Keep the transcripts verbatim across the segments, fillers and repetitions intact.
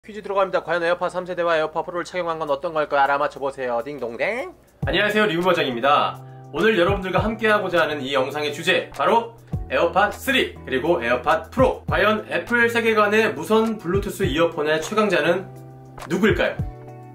퀴즈 들어갑니다. 과연 에어팟 삼 세대와 에어팟 프로를 착용한 건 어떤 걸까요? 알아맞혀보세요. 딩동댕. 안녕하세요, 리뷰버장입니다. 오늘 여러분들과 함께하고자 하는 이 영상의 주제, 바로 에어팟 쓰리 그리고 에어팟 프로. 과연 애플 세계관의 무선 블루투스 이어폰의 최강자는 누구일까요?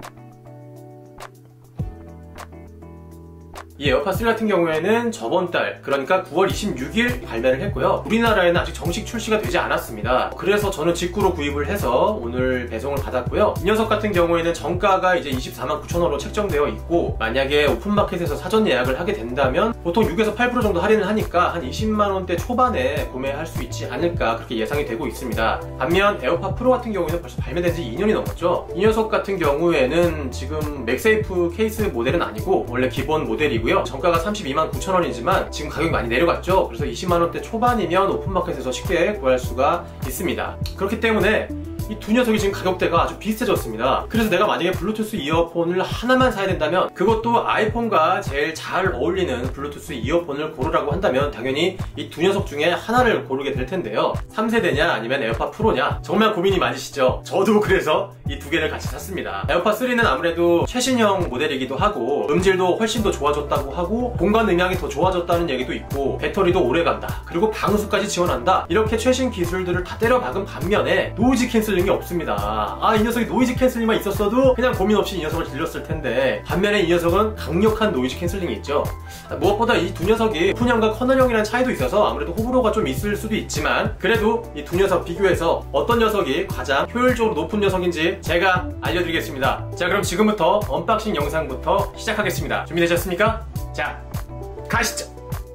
이 에어팟 쓰리 같은 경우에는 저번 달, 그러니까 구월 이십육일 발매를 했고요. 우리나라에는 아직 정식 출시가 되지 않았습니다. 그래서 저는 직구로 구입을 해서 오늘 배송을 받았고요. 이 녀석 같은 경우에는 정가가 이제 이십사만 구천 원으로 책정되어 있고, 만약에 오픈마켓에서 사전 예약을 하게 된다면 보통 육에서 팔 퍼센트 정도 할인을 하니까 한 이십만 원대 초반에 구매할 수 있지 않을까, 그렇게 예상이 되고 있습니다. 반면 에어팟 프로 같은 경우에는 벌써 발매된 지 이 년이 넘었죠. 이 녀석 같은 경우에는 지금 맥세이프 케이스 모델은 아니고 원래 기본 모델이고, 정가가 삼십이만 구천 원이지만 지금 가격이 많이 내려갔죠. 그래서 이십만 원대 초반이면 오픈마켓에서 쉽게 구할 수가 있습니다. 그렇기 때문에 이 두 녀석이 지금 가격대가 아주 비슷해졌습니다. 그래서 내가 만약에 블루투스 이어폰을 하나만 사야 된다면, 그것도 아이폰과 제일 잘 어울리는 블루투스 이어폰을 고르라고 한다면 당연히 이 두 녀석 중에 하나를 고르게 될 텐데요. 삼 세대냐 아니면 에어팟 프로냐, 정말 고민이 많으시죠? 저도 그래서 이 두 개를 같이 샀습니다. 에어팟 쓰리는 아무래도 최신형 모델이기도 하고 음질도 훨씬 더 좋아졌다고 하고 공간 음향이 더 좋아졌다는 얘기도 있고 배터리도 오래간다, 그리고 방수까지 지원한다, 이렇게 최신 기술들을 다 때려박은 반면에 노이즈 캔슬링이 없습니다. 아, 이 녀석이 노이즈 캔슬링만 있었어도 그냥 고민 없이 이 녀석을 들렸을 텐데, 반면에 이 녀석은 강력한 노이즈 캔슬링이 있죠. 무엇보다 이 두 녀석이 오픈형과 커널형이라는 차이도 있어서 아무래도 호불호가 좀 있을 수도 있지만, 그래도 이 두 녀석 비교해서 어떤 녀석이 가장 효율적으로 높은 녀석인지 제가 알려드리겠습니다. 자, 그럼 지금부터 언박싱 영상부터 시작하겠습니다. 준비되셨습니까? 자, 가시죠!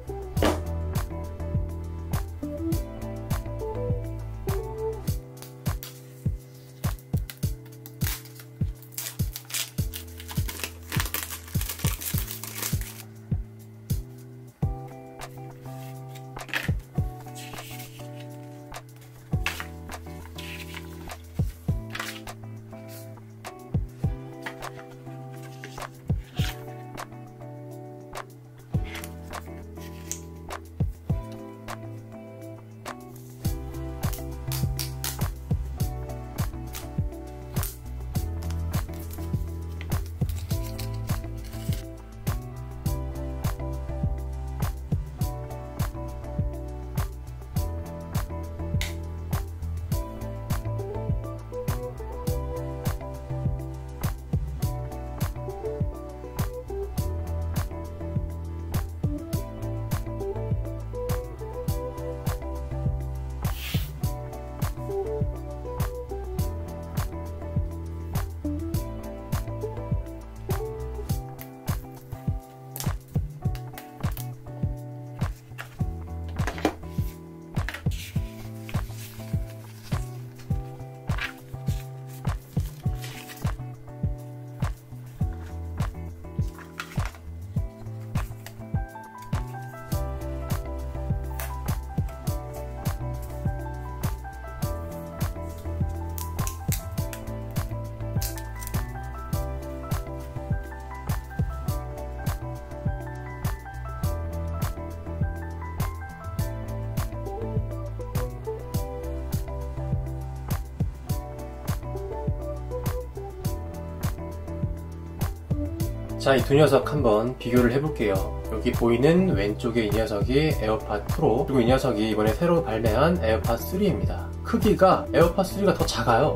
자, 이 두 녀석 한번 비교를 해볼게요. 여기 보이는 왼쪽에 이 녀석이 에어팟 프로, 그리고 이 녀석이 이번에 새로 발매한 에어팟 쓰리입니다. 크기가 에어팟 쓰리가 더 작아요.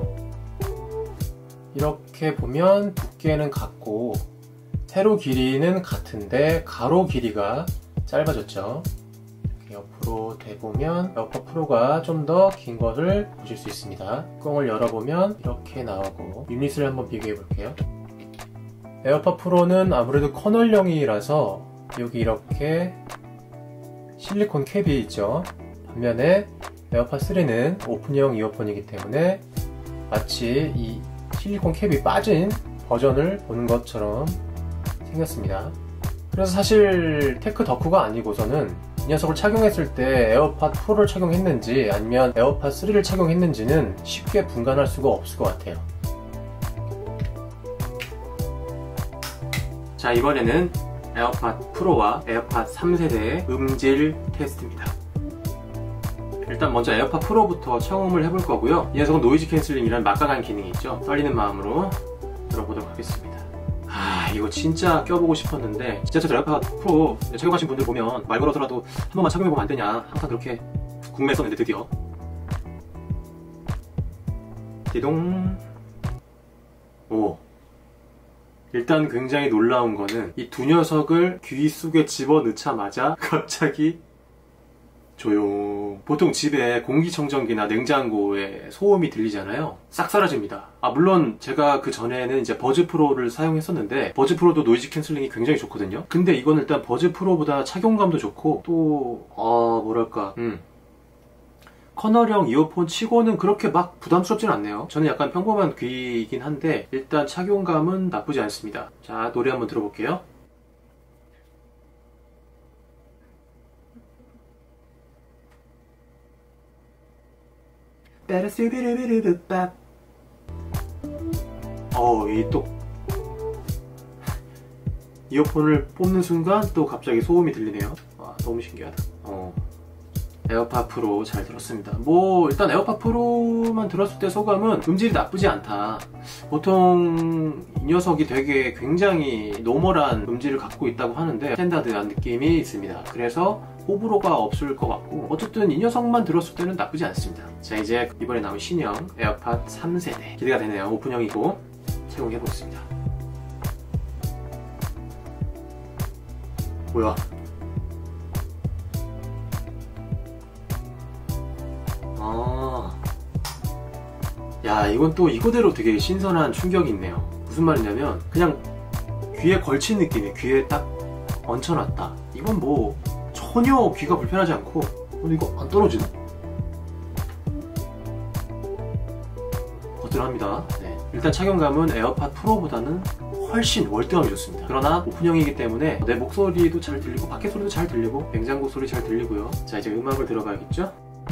이렇게 보면 두께는 같고 세로 길이는 같은데 가로 길이가 짧아졌죠. 이렇게 옆으로 대보면 에어팟 프로가 좀 더 긴 것을 보실 수 있습니다. 뚜껑을 열어보면 이렇게 나오고, 유닛을 한번 비교해 볼게요. 에어팟 프로는 아무래도 커널형이라서 여기 이렇게 실리콘 캡이 있죠. 반면에 에어팟 쓰리는 오픈형 이어폰이기 때문에 마치 이 실리콘 캡이 빠진 버전을 보는 것처럼 생겼습니다. 그래서 사실 테크 덕후가 아니고서는 이 녀석을 착용했을 때 에어팟 프로를 착용했는지 아니면 에어팟 쓰리를 착용했는지는 쉽게 분간할 수가 없을 것 같아요. 자, 이번에는 에어팟 프로와 에어팟 삼 세대의 음질 테스트입니다. 일단 먼저 에어팟 프로부터 착용을 해볼 거고요. 이 녀석은 노이즈 캔슬링이라는 막강한 기능이 있죠. 떨리는 마음으로 들어보도록 하겠습니다. 아, 이거 진짜 껴보고 싶었는데 진짜 저 에어팟 프로 착용하신 분들 보면 말 걸어서라도 한 번만 착용해보면 안 되냐 항상 그렇게 궁금했었는데 드디어 띠동. 오, 일단 굉장히 놀라운 거는 이 두 녀석을 귀 속에 집어넣자마자 갑자기 조용. 보통 집에 공기청정기나 냉장고에 소음이 들리잖아요. 싹 사라집니다. 아, 물론 제가 그 전에는 이제 버즈 프로를 사용했었는데 버즈 프로도 노이즈 캔슬링이 굉장히 좋거든요. 근데 이건 일단 버즈 프로보다 착용감도 좋고 또 아, 뭐랄까 음. 커널형 이어폰 치고는 그렇게 막 부담스럽진 않네요. 저는 약간 평범한 귀이긴 한데 일단 착용감은 나쁘지 않습니다. 자, 노래 한번 들어볼게요. 어, 이 또 이어폰을 뽑는 순간 또 갑자기 소음이 들리네요. 와, 너무 신기하다. 어. 에어팟 프로 잘 들었습니다. 뭐 일단 에어팟 프로만 들었을 때 소감은 음질이 나쁘지 않다. 보통 이 녀석이 되게 굉장히 노멀한 음질을 갖고 있다고 하는데 스탠다드한 느낌이 있습니다. 그래서 호불호가 없을 것 같고 어쨌든 이 녀석만 들었을 때는 나쁘지 않습니다. 자, 이제 이번에 나온 신형 에어팟 삼 세대 기대가 되네요. 오픈형이고 착용해보겠습니다. 뭐야? 아, 야, 이건 또 이거대로 되게 신선한 충격이 있네요. 무슨 말이냐면 그냥 귀에 걸친 느낌이에요. 귀에 딱 얹혀놨다. 이건 뭐 전혀 귀가 불편하지 않고. 근데 이거 안 떨어지네? 거뜬합니다. 네. 일단 착용감은 에어팟 프로보다는 훨씬 월등하게 좋습니다. 그러나 오픈형이기 때문에 내 목소리도 잘 들리고 밖에 소리도 잘 들리고 냉장고 소리 잘 들리고요. 자, 이제 음악을 들어가야겠죠?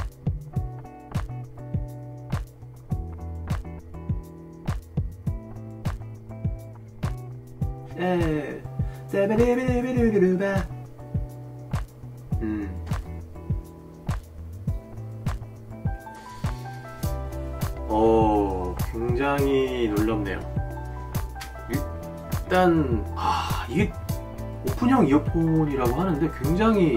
에, 음. 어, 굉장히 놀랍네요. 일단, 아, 이게 오픈형 이어폰이라고 하는데 굉장히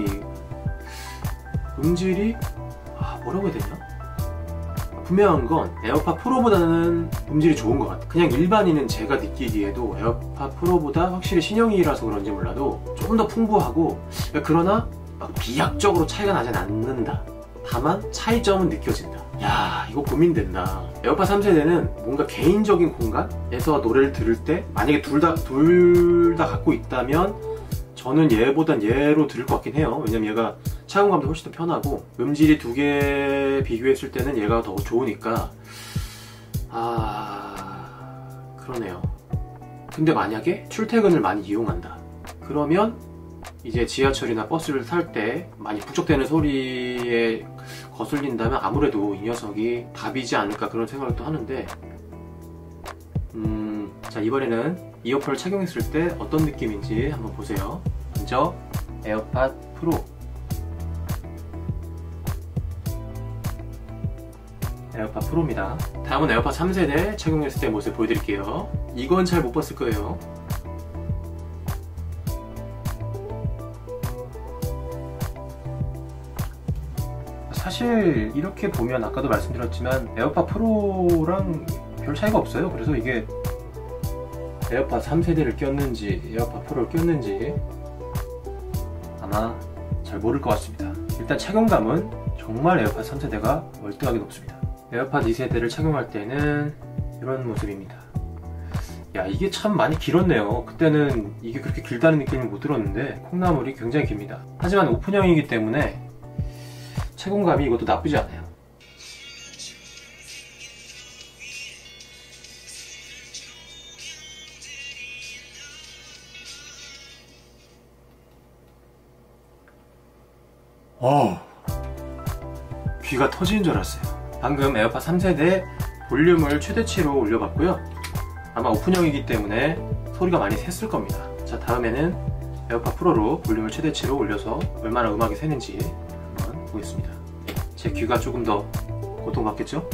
음질이, 아, 뭐라고 해야 되냐? 분명한 건 에어팟 프로보다는 음질이 좋은 것 같아요. 그냥 일반인은 제가 느끼기에도 에어팟 프로보다 확실히 신형이라서 그런지 몰라도 조금 더 풍부하고, 그러나 막 비약적으로 차이가 나진 않는다. 다만 차이점은 느껴진다. 야, 이거 고민된다. 에어팟 삼 세대는 뭔가 개인적인 공간에서 노래를 들을 때 만약에 둘 다 둘 다 갖고 있다면 저는 얘보단 얘로 들을 것 같긴 해요. 왜냐면 얘가 착용감도 훨씬 더 편하고 음질이 두 개 비교했을 때는 얘가 더 좋으니까. 아, 그러네요. 근데 만약에 출퇴근을 많이 이용한다 그러면 이제 지하철이나 버스를 탈 때 많이 북적대는 소리에 거슬린다면 아무래도 이 녀석이 답이지 않을까 그런 생각을 또 하는데, 음, 자, 이번에는 이어폰을 착용했을 때 어떤 느낌인지 한번 보세요. 먼저 에어팟 프로. 에어팟 프로입니다. 다음은 에어팟 삼 세대 착용했을 때 모습 보여드릴게요. 이건 잘 못 봤을 거예요. 사실 이렇게 보면 아까도 말씀드렸지만 에어팟 프로랑 별 차이가 없어요. 그래서 이게 에어팟 삼 세대를 꼈는지 에어팟 프로를 꼈는지 아마 잘 모를 것 같습니다. 일단 착용감은 정말 에어팟 삼 세대가 월등하게 높습니다. 에어팟 이 세대를 착용할 때는 이런 모습입니다. 야, 이게 참 많이 길었네요. 그때는 이게 그렇게 길다는 느낌을 못 들었는데 콩나물이 굉장히 깁니다. 하지만 오픈형이기 때문에 착용감이 이것도 나쁘지 않아요. 어, 귀가 터지는 줄 알았어요. 방금 에어팟 삼 세대 볼륨을 최대치로 올려봤고요. 아마 오픈형이기 때문에 소리가 많이 샜을 겁니다. 자, 다음에는 에어팟 프로로 볼륨을 최대치로 올려서 얼마나 음악이 새는지 한번 보겠습니다. 제 귀가 조금 더 고통받겠죠?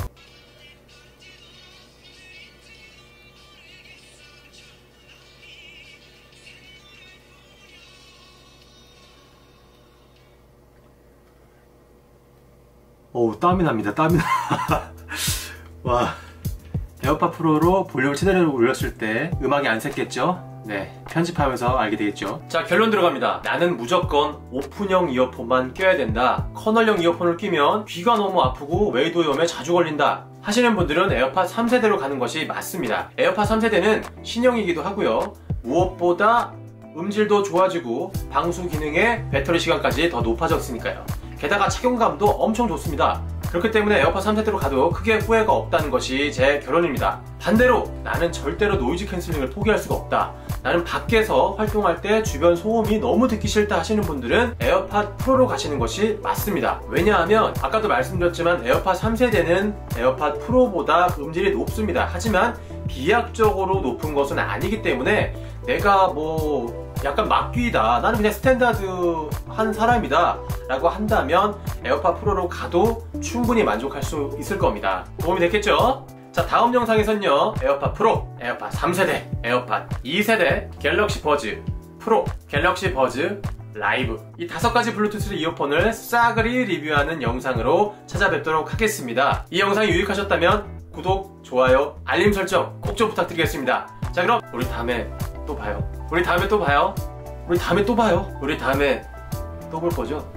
어우, 땀이 납니다. 땀이 나. 와, 에어팟 프로로 볼륨을 최대로 올렸을 때 음악이 안 샜겠죠? 네, 편집하면서 알게 되겠죠. 자, 결론 들어갑니다. 나는 무조건 오픈형 이어폰만 껴야 된다. 커널형 이어폰을 끼면 귀가 너무 아프고 웨이도염에 자주 걸린다 하시는 분들은 에어팟 삼 세대로 가는 것이 맞습니다. 에어팟 삼 세대는 신형이기도 하고요. 무엇보다 음질도 좋아지고 방수 기능의 배터리 시간까지 더 높아졌으니까요. 게다가 착용감도 엄청 좋습니다. 그렇기 때문에 에어팟 삼 세대로 가도 크게 후회가 없다는 것이 제 결론입니다. 반대로 나는 절대로 노이즈 캔슬링을 포기할 수가 없다. 나는 밖에서 활동할 때 주변 소음이 너무 듣기 싫다 하시는 분들은 에어팟 프로로 가시는 것이 맞습니다. 왜냐하면 아까도 말씀드렸지만 에어팟 삼 세대는 에어팟 프로보다 음질이 높습니다. 하지만 비약적으로 높은 것은 아니기 때문에 내가 뭐 약간 막귀다, 나는 그냥 스탠다드한 사람이다 라고 한다면 에어팟 프로로 가도 충분히 만족할 수 있을 겁니다. 도움이 됐겠죠? 자, 다음 영상에선요, 에어팟 프로, 에어팟 삼 세대, 에어팟 이 세대, 갤럭시 버즈 프로, 갤럭시 버즈 라이브, 이 다섯 가지 블루투스 이어폰을 싸그리 리뷰하는 영상으로 찾아뵙도록 하겠습니다. 이 영상이 유익하셨다면 구독, 좋아요, 알림 설정 꼭 좀 부탁드리겠습니다. 자, 그럼 우리 다음에 또 봐요. 우리 다음에 또 봐요. 우리 다음에 또 봐요. 우리 다음에 또 볼 거죠?